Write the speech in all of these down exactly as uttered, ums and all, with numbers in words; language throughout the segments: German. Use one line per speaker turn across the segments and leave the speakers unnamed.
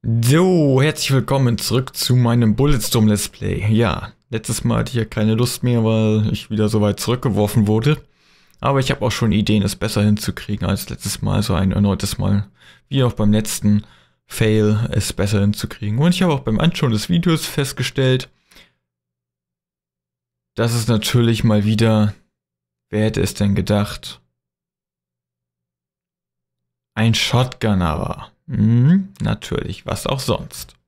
So, herzlich willkommen zurück zu meinem Bulletstorm Let's Play. Ja, letztes Mal hatte ich ja keine Lust mehr, weil ich wieder so weit zurückgeworfen wurde. Aber ich habe auch schon Ideen, es besser hinzukriegen als letztes Mal, so ein erneutes Mal, wie auch beim letzten Fail, es besser hinzukriegen. Und ich habe auch beim Anschauen des Videos festgestellt, dass es natürlich mal wieder, wer hätte es denn gedacht, ein Shotgunner war. Hm, natürlich, was auch sonst.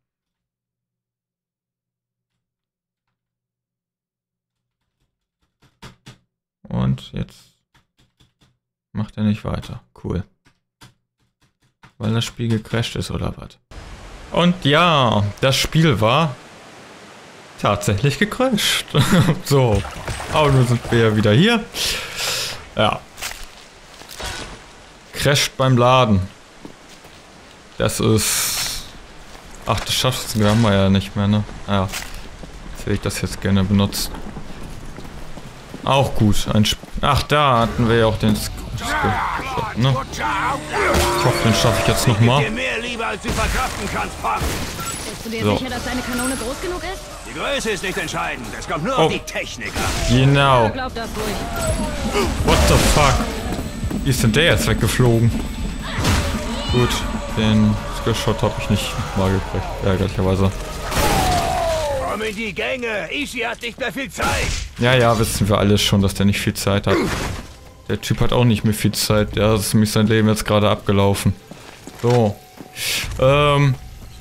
Und jetzt macht er nicht weiter. Cool. Weil das Spiel gecrasht ist oder was? Und ja, das Spiel war tatsächlich gecrasht. So, aber nun sind wir ja wieder hier. Ja. Crasht beim Laden. Das ist... Ach, das schaffst du, haben wir ja nicht mehr, ne? Ja. Jetzt hätte ich das jetzt gerne benutzt. Auch gut. Ein Sp Ach, da hatten wir ja auch den Sk Sk ne? Ich hoffe, den schaffe ich jetzt nochmal.
Bist du dir
So.
sicher, dass deine Kanone groß genug ist?
Die Größe ist nicht entscheidend. Es kommt nur
Oh.
auf die Technik an.
Genau.
Glaub das ruhig.
What the fuck? Wie ist denn der jetzt weggeflogen? Gut, den Skillshot habe ich nicht mal gekriegt, ärgerlicherweise.
Komm in die Gänge. Easy hat nicht mehr viel Zeit.
Ja, ja, wissen wir alle schon, dass der nicht viel Zeit hat. Der Typ hat auch nicht mehr viel Zeit. Der ist nämlich sein Leben jetzt gerade abgelaufen. So. Ähm.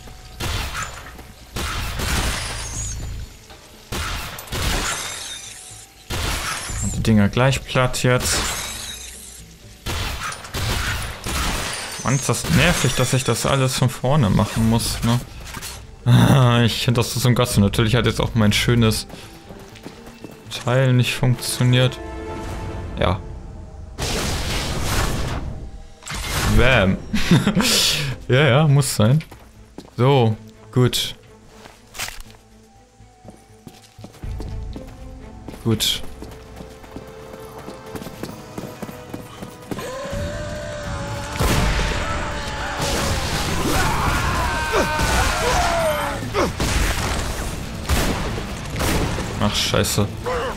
Und die Dinger gleich platt jetzt. Mann, ist das nervig, dass ich das alles von vorne machen muss, ne? Ah, ich finde das so ein Gasse. Natürlich hat jetzt auch mein schönes Teil nicht funktioniert. Ja. Bam. Ja, ja, muss sein. So, gut. Gut. Ach, scheiße.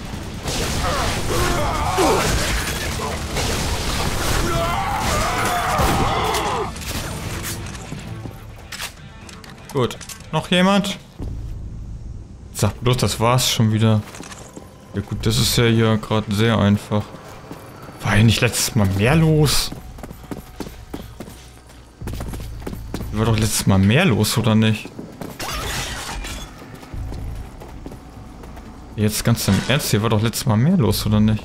Gut. Noch jemand? Sag bloß, das war's schon wieder. Ja gut, das ist ja hier gerade sehr einfach. War ja nicht letztes Mal mehr los? War doch letztes Mal mehr los, oder nicht? Jetzt ganz im Ernst, hier war doch letztes Mal mehr los, oder nicht?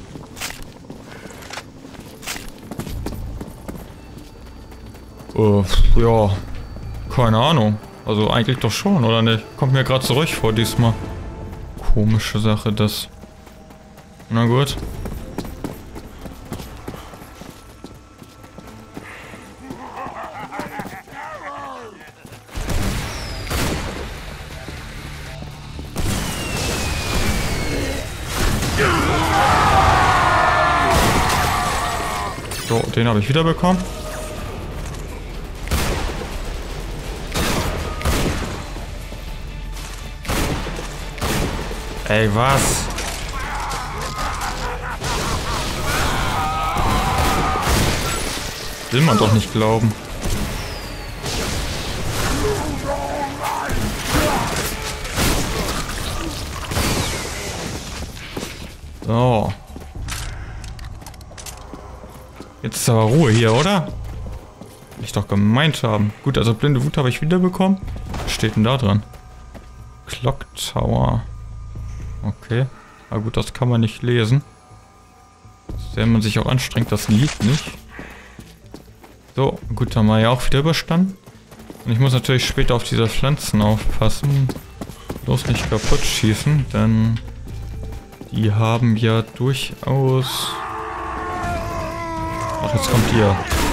Äh, ja. Keine Ahnung. Also eigentlich doch schon, oder nicht? Kommt mir gerade so ruhig vor diesmal. Komische Sache, das. Na gut. So, den habe ich wieder bekommen. Ey, was? Will man doch nicht glauben. So. Jetzt ist aber Ruhe hier, oder? Will ich doch gemeint haben. Gut, also blinde Wut habe ich wiederbekommen. Was steht denn da dran? Clock Tower. Okay. Aber gut, das kann man nicht lesen. Wenn man sich auch anstrengt, das liegt nicht. So, gut, haben wir ja auch wieder überstanden. Und ich muss natürlich später auf diese Pflanzen aufpassen. Bloß nicht kaputt schießen, denn die haben ja durchaus... Ach, jetzt kommt ihr.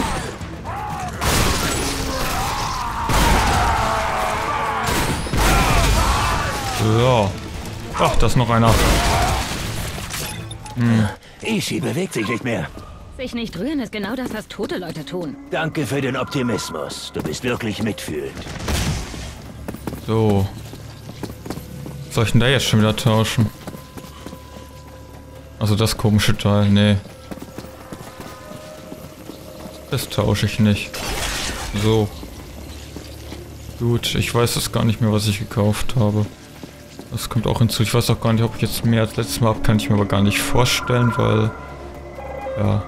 So. Ach, da ist noch einer. Hm.
Easy bewegt sich nicht mehr.
Sich nicht rühren ist genau das, was tote Leute tun.
Danke für den Optimismus. Du bist wirklich mitfühlend.
So. Soll ich denn da jetzt schon wieder tauschen? Also das komische Teil, nee. Das tausche ich nicht. So. Gut, ich weiß es gar nicht mehr, was ich gekauft habe. Das kommt auch hinzu. Ich weiß auch gar nicht, ob ich jetzt mehr als letztes Mal habe, kann ich mir aber gar nicht vorstellen, weil... Ja.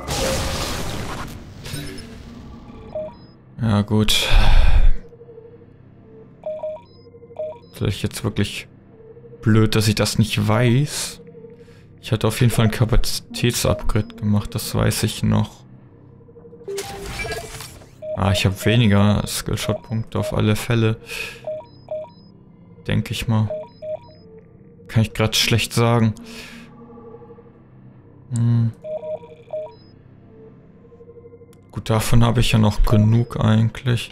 Ja, gut. Vielleicht jetzt wirklich blöd, dass ich das nicht weiß. Ich hatte auf jeden Fall ein Kapazitätsupgrade gemacht, das weiß ich noch. Ah, ich habe weniger Skillshot-Punkte auf alle Fälle. Denke ich mal. Kann ich gerade schlecht sagen. Hm. Gut, davon habe ich ja noch genug eigentlich.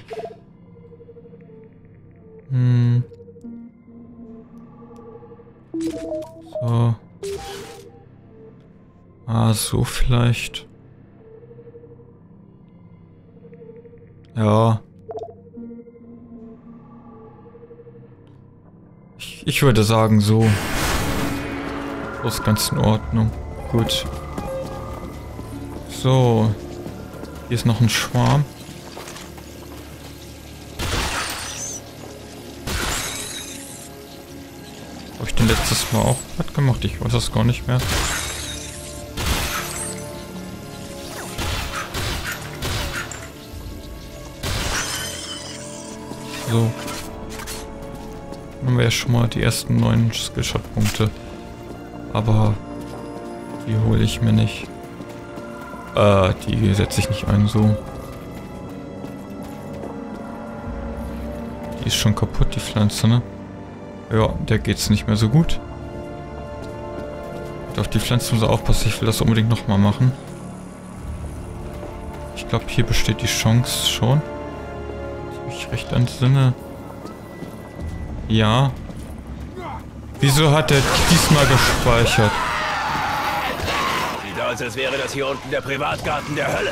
Hm. So. Ah, so vielleicht. Ja. Ich, ich würde sagen so. Das ist ganz in Ordnung. Gut. So. Hier ist noch ein Schwarm. Habe ich den letztes Mal auch platt gemacht? Ich weiß das gar nicht mehr. So. Dann haben wir ja schon mal die ersten neun Skillshot-Punkte. Aber die hole ich mir nicht. Äh, die setze ich nicht ein, so. Die ist schon kaputt, die Pflanze, ne? Ja, der geht's nicht mehr so gut. Und auf die Pflanze muss er aufpassen, ich will das unbedingt nochmal machen. Ich glaube, hier besteht die Chance schon. Ich recht entsinne. Ja. Wieso hat er diesmal gespeichert?
Sieht aus, als wäre das hier unten der Privatgarten der Hölle.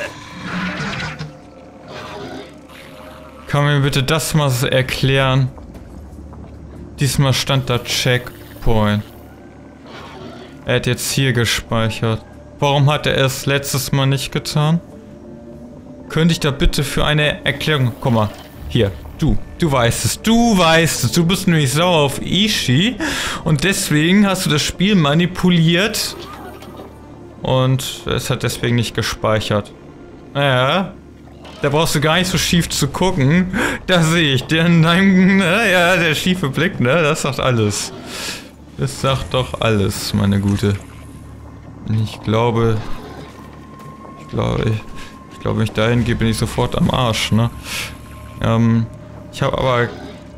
Kann mir bitte das mal erklären? Diesmal stand da Checkpoint. Er hat jetzt hier gespeichert. Warum hat er es letztes Mal nicht getan? Könnte ich da bitte für eine Erklärung... Guck mal, hier, du, du weißt es, du weißt es, du bist nämlich sauer auf Ishi und deswegen hast du das Spiel manipuliert und es hat deswegen nicht gespeichert. Naja, da brauchst du gar nicht so schief zu gucken, da sehe ich den, dein, ja, der schiefe Blick, ne, das sagt alles. Das sagt doch alles, meine Gute. Ich glaube, ich glaube, ich, ich glaube, wenn ich dahin gehe, bin ich sofort am Arsch, ne. Ähm, ich habe aber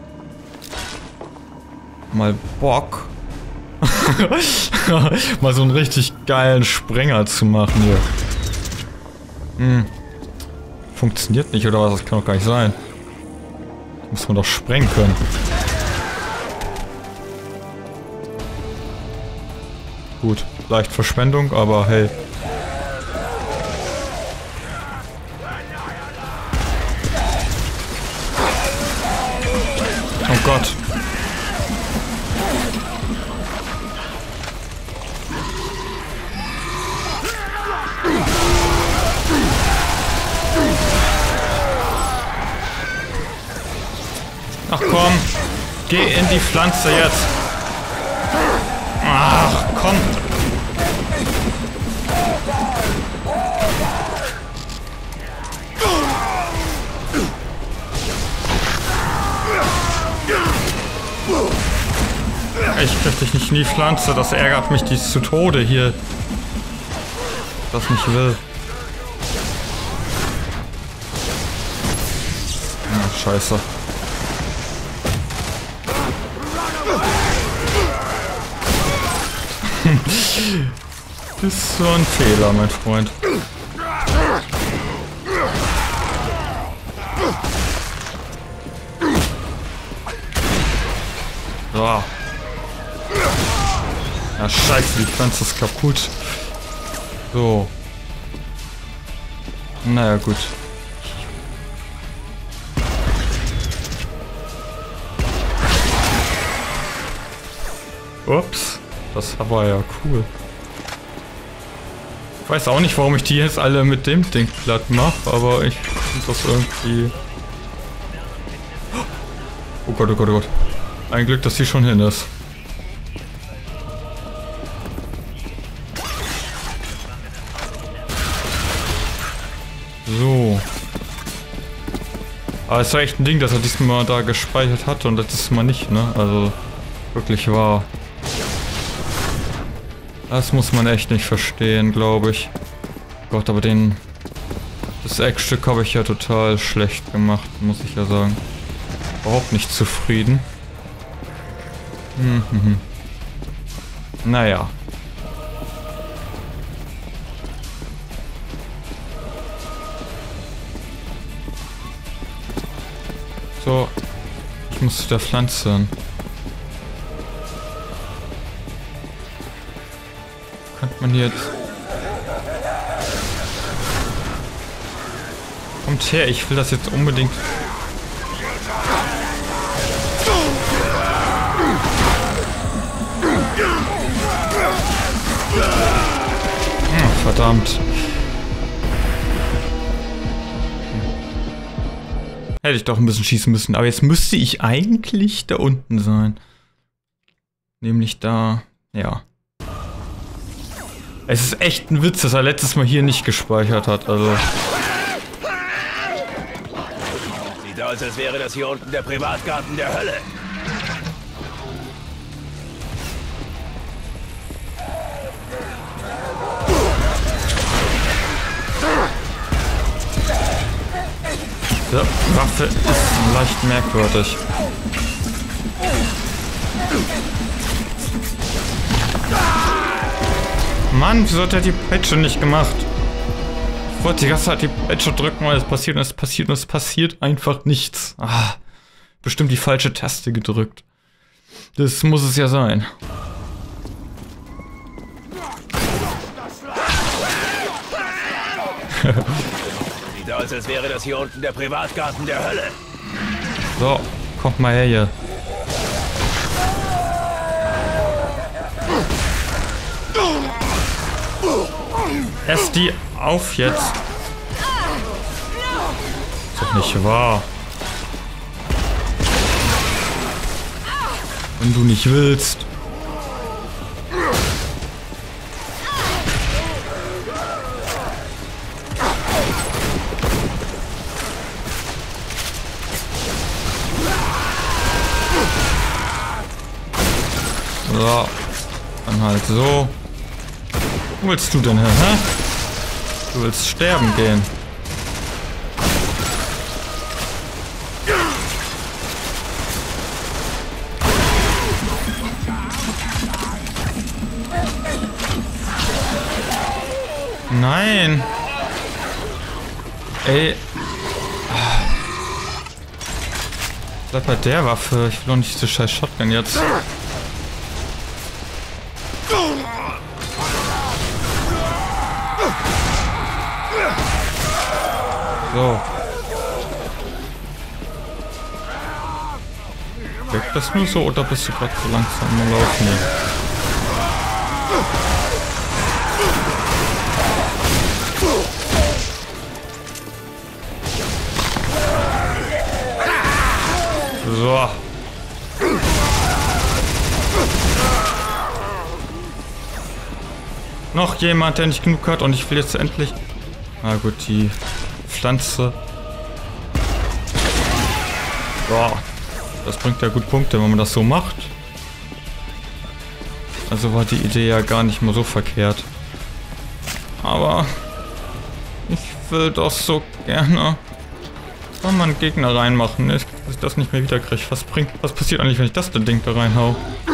mal Bock, mal so einen richtig geilen Sprenger zu machen hier. Hm. Funktioniert nicht, oder was? Das kann doch gar nicht sein. Muss man doch sprengen können. Gut, leicht Verschwendung, aber hey. Oh Gott. Ach komm, geh in die Pflanze jetzt. Ach komm. Ich krieg dich nicht in die Pflanze, das ärgert mich dies zu Tode hier. Das nicht will. Ach, scheiße. Das ist so ein Fehler, mein Freund. So. Ja, scheiße, die Pflanze ist kaputt. So. Naja, gut. Ups, das war ja cool. Ich weiß auch nicht, warum ich die jetzt alle mit dem Ding platt mache, aber ich finde das irgendwie... Oh Gott, oh Gott, oh Gott. Ein Glück, dass sie schon hin ist. So. Aber es war echt ein Ding, dass er diesmal da gespeichert hat und letztes Mal nicht, ne? Also, wirklich wahr. Das muss man echt nicht verstehen, glaube ich. Gott, aber den... Das Eckstück habe ich ja total schlecht gemacht, muss ich ja sagen. Überhaupt nicht zufrieden. Hm, hm, hm. Naja. So. Ich muss zu der Pflanze hin. Könnte man hier jetzt... Kommt her, ich will das jetzt unbedingt... Hm, verdammt. Hätte ich doch ein bisschen schießen müssen. Aber jetzt müsste ich eigentlich da unten sein. Nämlich da... Ja. Es ist echt ein Witz, dass er letztes Mal hier nicht gespeichert hat. Also...
Sieht aus, als wäre das hier unten der Privatgarten der Hölle.
Die Waffe ist leicht merkwürdig. Mann, wieso hat er die Peitsche nicht gemacht? Ich wollte die ganze Zeit die Peitsche drücken, weil es passiert und es passiert und es passiert einfach nichts. Ah, bestimmt die falsche Taste gedrückt. Das muss es ja sein.
Sieht aus, als wäre das hier unten der Privatgarten der Hölle.
So, kommt mal her hier. Ess die auf jetzt. Ist doch nicht wahr. Wenn du nicht willst. So. Dann halt so. Wo willst du denn hin, hä? Du willst sterben gehen. Nein. Ey. Bleib bei der Waffe. Ich will doch nicht diese scheiß Shotgun jetzt. So. Wirkt das nur so oder bist du gerade so langsam am Laufen? Nee. So. Noch jemand, der nicht genug hat und ich will jetzt endlich... Na gut, die Pflanze. Boah, das bringt ja gut Punkte, wenn man das so macht. Also war die Idee ja gar nicht mal so verkehrt. Aber ich will doch so gerne da mal einen Gegner reinmachen, dass ich das nicht mehr wieder kriege. Was bringt, was passiert eigentlich, wenn ich das Ding da reinhau?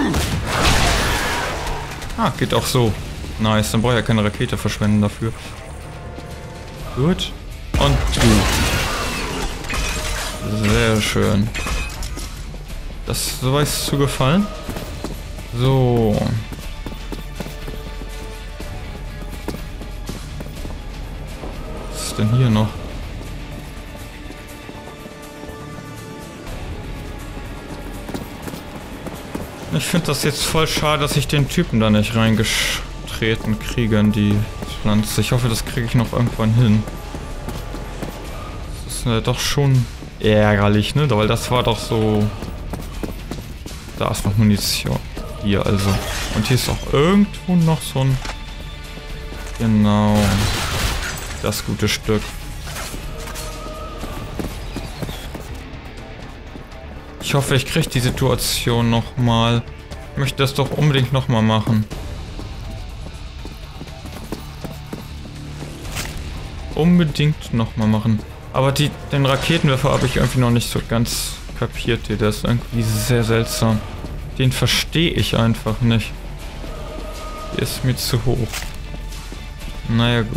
Ah, geht auch so. Nice, dann brauche ich ja keine Rakete verschwenden dafür. Gut. Und du. Sehr schön. Das so weiß es zu gefallen. So. ist denn hier noch? Ich finde das jetzt voll schade, dass ich den Typen da nicht reingetreten kriege in die Pflanze. Ich hoffe, das kriege ich noch irgendwann hin. Das ist äh, doch schon ärgerlich, ne? Weil das war doch so... Da ist noch Munition. Hier also. Und hier ist auch irgendwo noch so ein... Genau. Das gute Stück. Ich hoffe, ich kriege die Situation nochmal. Ich möchte das doch unbedingt nochmal machen. Unbedingt nochmal machen. Aber die, den Raketenwerfer habe ich irgendwie noch nicht so ganz kapiert hier. Der ist irgendwie sehr seltsam. Den verstehe ich einfach nicht. Der ist mir zu hoch. Naja, gut.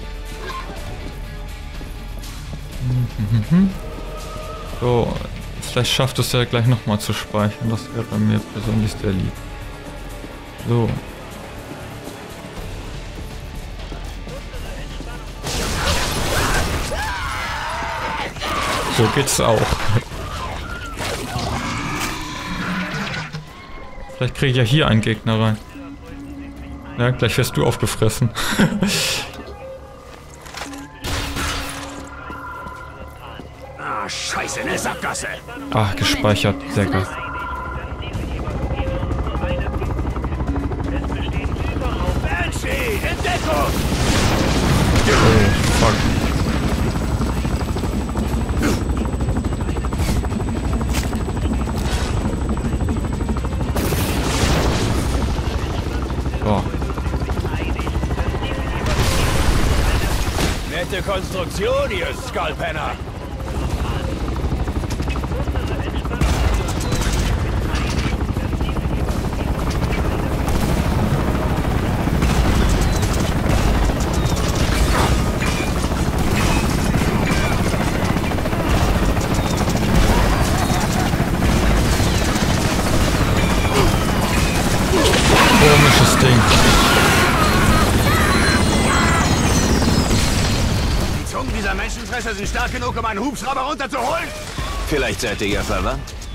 So, vielleicht schafft es ja gleich nochmal zu speichern. Das wäre mir persönlich sehr lieb. So. So geht's auch. Vielleicht kriege ich ja hier einen Gegner rein. Ja, gleich wirst du aufgefressen.
Ah, scheiße, eine Sackgasse.
Ah, gespeichert. Sehr geil.
Banshee, in Deckung!
Oh, fuck. Oh.
Nette Konstruktion, ihr Skullpenner.
Komisches Ding.
Die Zungen dieser Menschenfresser sind stark genug, um einen Hubschrauber runterzuholen.
Vielleicht seid ihr ja verwandt?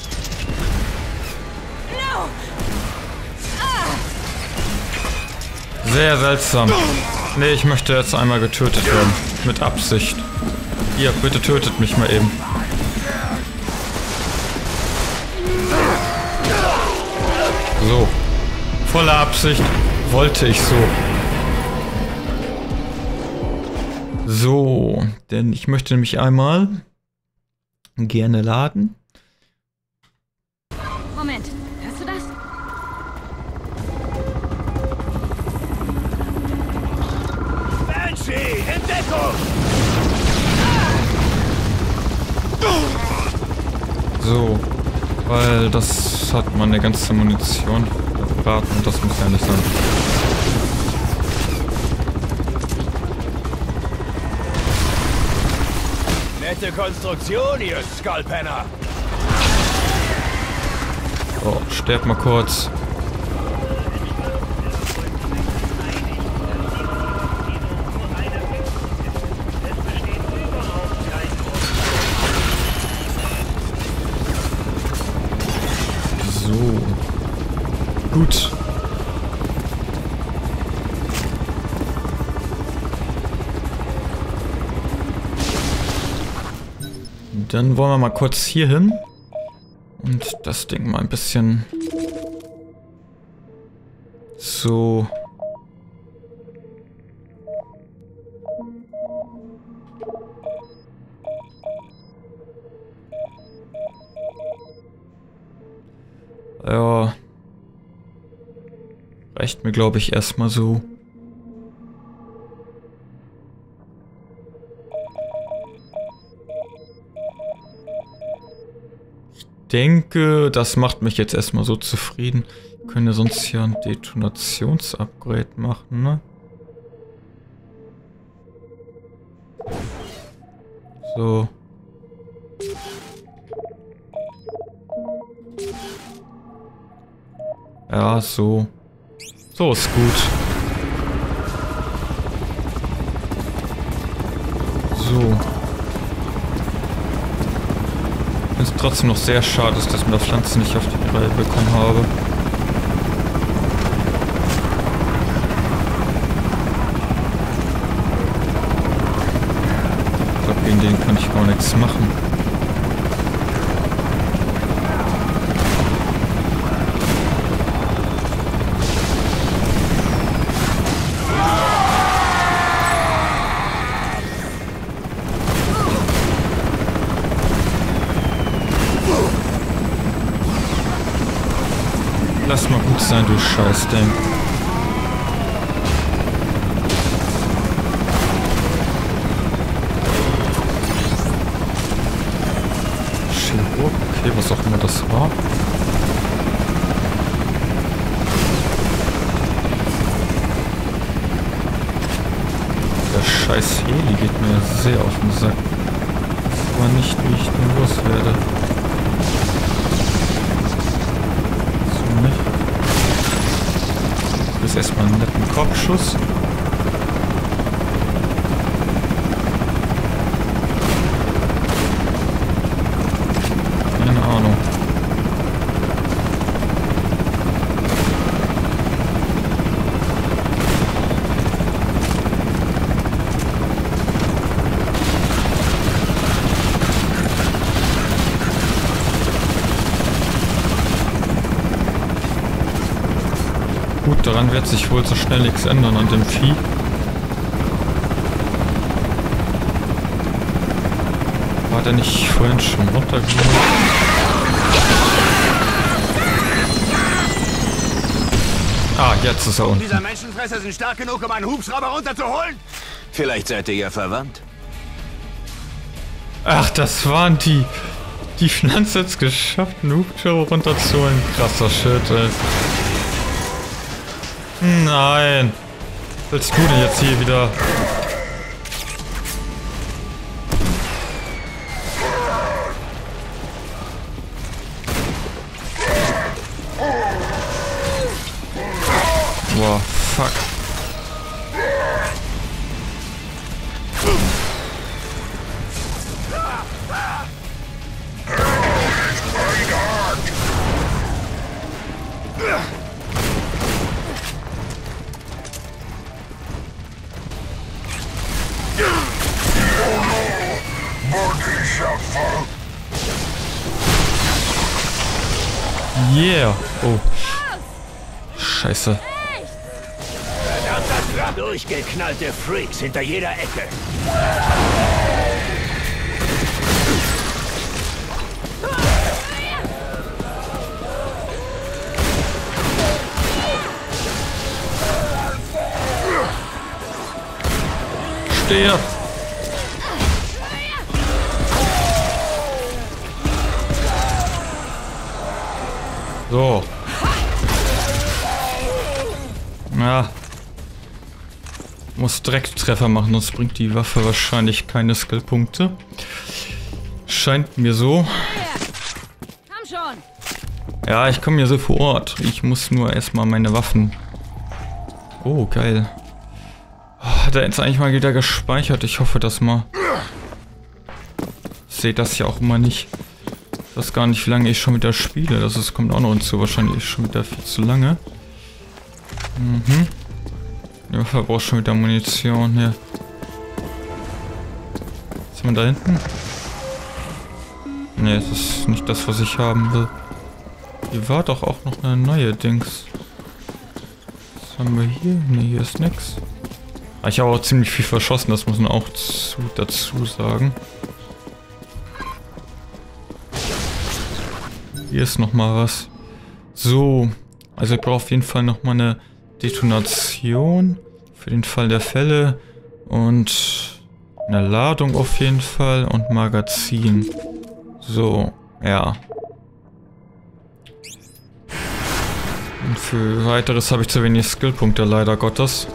Sehr seltsam. Nee, ich möchte jetzt einmal getötet werden. Mit Absicht. Ihr, bitte tötet mich mal eben. So. Voller Absicht. Wollte ich so. So. Denn ich möchte nämlich einmal gerne laden.
Moment, hörst du das?
Banshee, in Deckung!
So. Weil das hat meine ganze Munition verbraten und das muss ja nicht sein.
Nette Konstruktion, ihr Skullpenner.
Oh, sterb mal kurz. So. Gut. Dann wollen wir mal kurz hier hin und das Ding mal ein bisschen so ja, reicht mir, glaube ich, erstmal so. Ich denke, das macht mich jetzt erstmal so zufrieden. Wir können ja sonst hier ein Detonationsupgrade machen, ne? So. Ja, so. So ist gut. trotzdem noch sehr schade ist, dass ich mit der Pflanze nicht auf die Reihe bekommen habe. Ich glaube, gegen den kann ich gar nichts machen. Lass mal gut sein, du Scheißding. Chirurg, okay, was auch immer das war. Der scheiß Heli geht mir sehr auf den Sack. Aber nicht, wie ich den loswerde. Das ist erstmal einen netten Kopfschuss. Keine Ahnung. Gut, daran wird sich wohl so schnell nichts ändern an dem Vieh. War der nicht vorhin schon runtergegangen? Ah, jetzt ist er unten.
Dieser Menschenfresser sind stark genug, um einen Hubschrauber runterzuholen?
Vielleicht seid ihr ja verwandt.
Ach, das waren die. Die Pflanze hat's geschafft, einen Hubschrauber runterzuholen. Krasser Shit, ey. Nein. Was willst du denn jetzt hier wieder? Boah, fuck. Yeah. Oh. Scheiße.
Verdammter, durchgeknallte Freaks hinter jeder Ecke.
Stehe. So. Ja. Muss direkt Treffer machen, sonst bringt die Waffe wahrscheinlich keine Skillpunkte. Scheint mir so.
Komm schon.
Ja, ich komme hier so vor Ort. Ich muss nur erstmal meine Waffen. Oh, geil. Hat er jetzt eigentlich mal wieder gespeichert? Ich hoffe das mal. Ich sehe das ja auch immer nicht. Ich weiß gar nicht, wie lange ich schon wieder spiele. Das ist, kommt auch noch hinzu. Wahrscheinlich schon wieder viel zu lange. Mhm. Ja, verbraucht schon wieder Munition hier. Ist jemand da hinten? Ne, das ist nicht das, was ich haben will. Hier war doch auch noch eine neue Dings. Was haben wir hier? Ne, hier ist nix. Ah, ich habe auch ziemlich viel verschossen, das muss man auch zu, dazu sagen. Hier ist noch mal was. So, also ich brauche auf jeden Fall noch mal eine Detonation für den Fall der Fälle und eine Ladung auf jeden Fall und Magazin. So, ja. Und für weiteres habe ich zu wenig Skillpunkte, leider Gottes.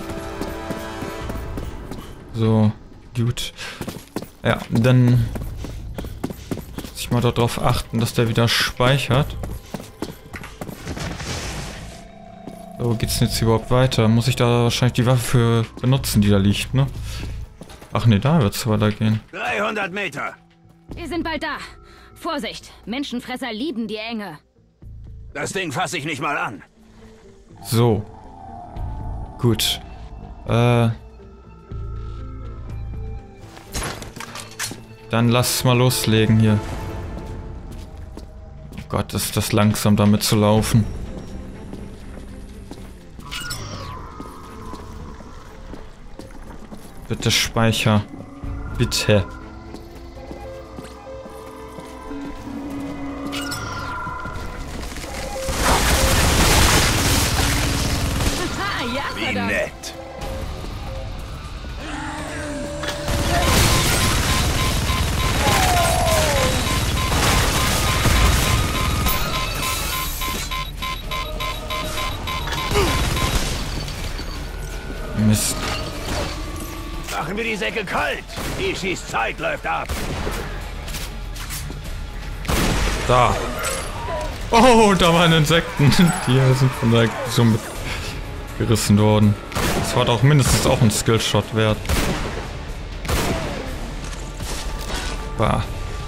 So, gut. Ja, dann muss ich mal darauf achten, dass der wieder speichert. So, wo geht's denn jetzt überhaupt weiter? Muss ich da wahrscheinlich die Waffe für benutzen, die da liegt, ne? Ach ne, da wird's weitergehen.
dreihundert Meter.
Wir sind bald da. Vorsicht, Menschenfresser lieben die Enge.
Das Ding fasse ich nicht mal an.
So. Gut. Äh. Dann lass mal loslegen hier. Oh Gott, ist das langsam damit zu laufen. Bitte Speicher. Bitte.
Wie nett.
Mist.
Machen wir die Säcke kalt. Ishis Zeit läuft ab.
Da. Oh, da waren Insekten. Die sind von der Explosion gerissen worden. Das war doch mindestens auch ein Skillshot wert. Bah.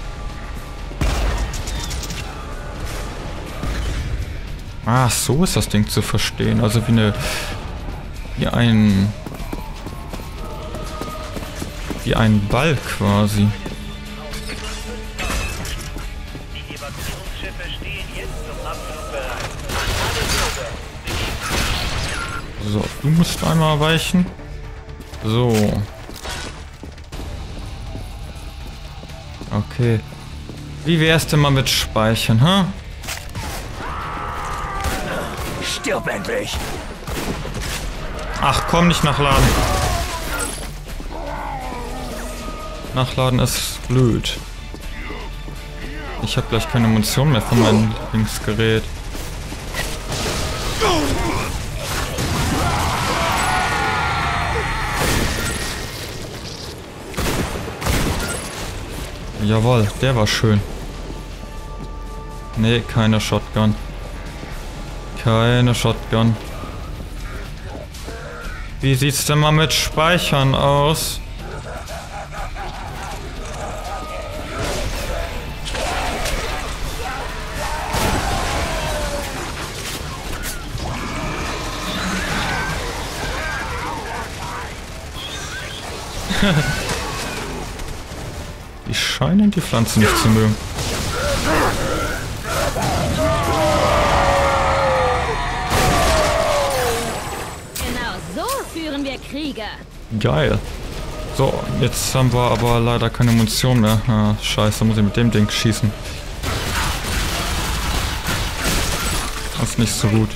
Ah, so ist das Ding zu verstehen. Also wie eine... Wie ein... Wie ein Ball quasi.
Die Evakuierungsschiffe stehen jetzt zum Abflug bereit. Alle Bürger.
So, du musst einmal weichen. So. Okay. Wie wär's denn mal mit Speichern, ha?
Stirb endlich.
Ach komm, nicht nachladen. Nachladen ist blöd. Ich habe gleich keine Munition mehr von meinem Lieblingsgerät. Jawohl, der war schön. Nee, keine Shotgun. Keine Shotgun. Wie sieht's denn mal mit Speichern aus? Die scheinen die Pflanzen nicht zu mögen.
Genau so führen wir Kriege.
Geil. So, jetzt haben wir aber leider keine Munition mehr. Ah, scheiße, muss ich mit dem Ding schießen. Das ist nicht so gut.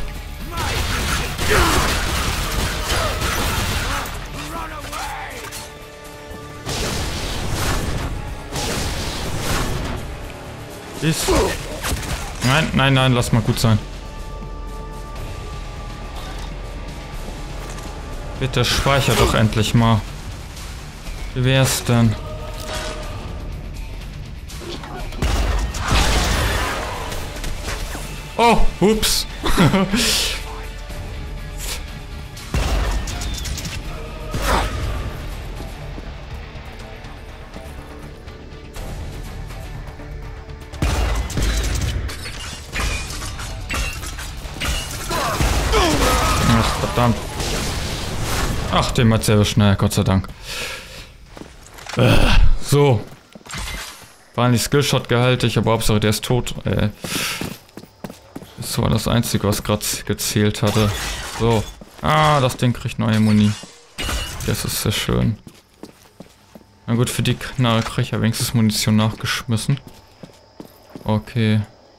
Ist. Nein, nein, nein, lass mal gut sein. Bitte speicher doch endlich mal. Wie wär's denn? Oh, ups. Ach, verdammt. Ach, dem hat's sehr schnell, Gott sei Dank. Äh, so. War nicht Skillshot gehaltig, aber Hauptsache der ist tot. Äh, das war das Einzige, was gerade gezählt hatte. So. Ah, das Ding kriegt neue Muni. Das ist sehr schön. Na gut, für die Knarre kriege ich ja wenigstens Munition nachgeschmissen. Okay.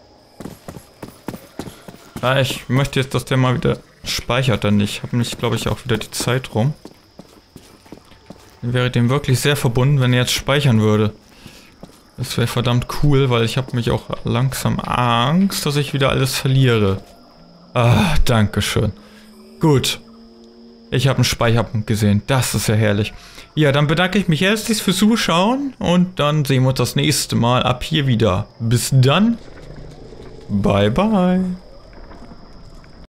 Ja, ich möchte jetzt, dass der mal wieder speichert, denn ich habe nicht, glaube ich, auch wieder die Zeit rum. Ich wäre dem wirklich sehr verbunden, wenn er jetzt speichern würde. Das wäre verdammt cool, weil ich habe mich auch langsam Angst, dass ich wieder alles verliere. Ah, dankeschön. Gut. Ich habe einen Speicherpunkt gesehen. Das ist ja herrlich. Ja, dann bedanke ich mich herzlich fürs Zuschauen und dann sehen wir uns das nächste Mal ab hier wieder. Bis dann. Bye, bye.